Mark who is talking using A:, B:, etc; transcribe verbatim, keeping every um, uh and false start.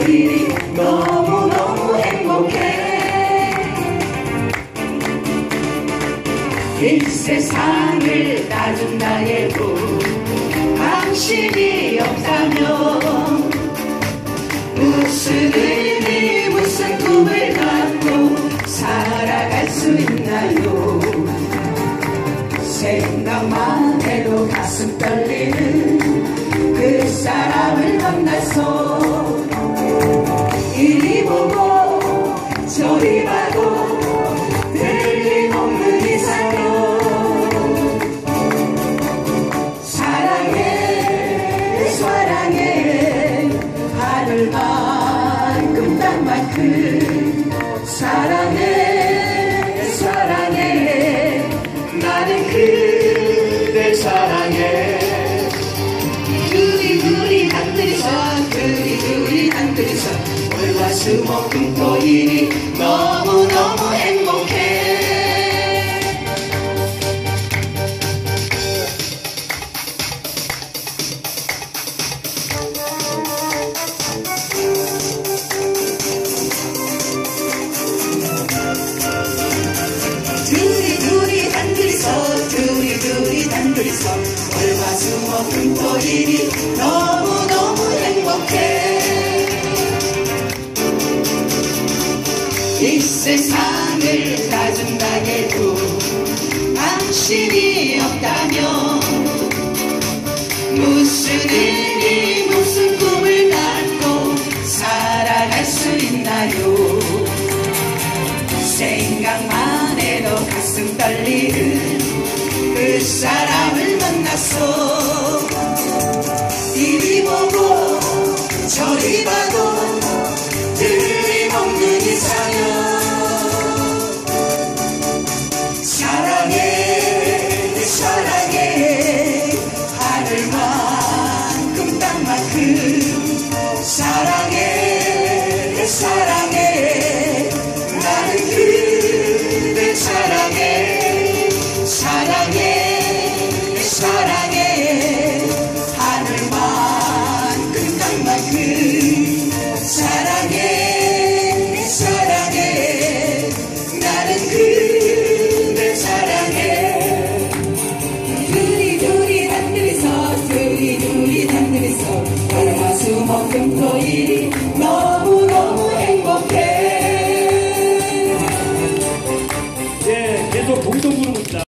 A: 금토일이 너무너무 행복해. 이 세상을 따준다 해도 당신이 없다면 무슨 의미 무슨 꿈을 갖고 살아갈 수 있나요? 생각만 해도 가슴 떨리는 그 사람을 만나서 이리 보고 저리 봐도 틀림없는 이 사랑. 사랑해 사랑해 하늘만큼 땅만큼 사랑해 사랑해 나는 그댈 사랑해. 둘이 둘이 단둘이서 둘이 둘이 단둘이서 월화수목금토일이 너무너무 행복해. 둘이 둘이 단둘이서 둘이 둘이 단둘이서 월화수목금토일이 너무너무 행복해. 이 세상을 따준다 해도 당신이 없다면 무슨 의미 무슨 꿈을 갖고 살아갈 수 있나요? 생각만 해도 가슴 떨리는 그 사람을 만나서 이리 보고 저리 봐도 틀림없는 이 사연. 사랑해 사랑해 하늘만큼 땅만큼 사랑해 사랑해 나는 그댈 사랑해. 사랑해 사랑해 하늘만큼 땅만큼 사랑해 사랑해 나는 그댈 사랑해. 둘이 둘이 단둘이서 둘이 둘이 단둘이서 월화수목금토일이 너무너무 행복해.
B: 예, 계속 동동 부르고 있다.